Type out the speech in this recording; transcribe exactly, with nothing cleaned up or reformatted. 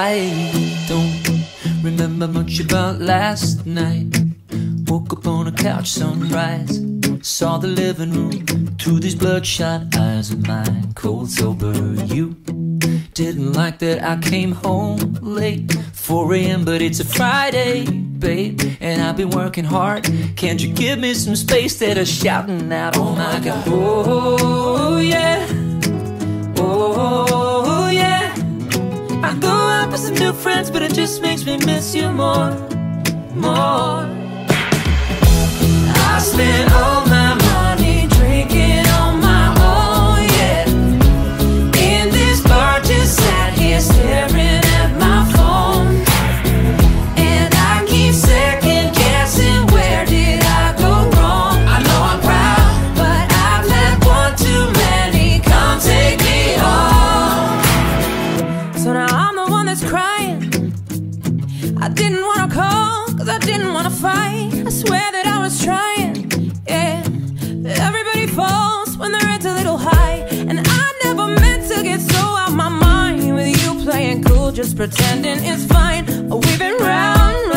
I don't remember much about last night. Woke up on a couch, sunrise. Saw the living room through these bloodshot eyes of mine. Cold sober, you didn't like that I came home late, four A M but it's a Friday, babe, and I've been working hard. Can't you give me some space? That are shouting out, oh my God. Oh yeah, oh yeah. I go out with some new friends, but it just makes me miss you more, more. I spent all my money drinking on my own, yeah. In this bar, just sat here staring at my phone, and I keep second guessing, where did I go wrong? I know I'm proud, but I've had one too many. Come take me home. So now I'm the one that's crying. I didn't wanna call, cause I didn't wanna fight. I swear that I was trying, yeah. Everybody falls when their head's a little high, and I never meant to get so out my mind with you playing cool, just pretending it's fine. We've been round,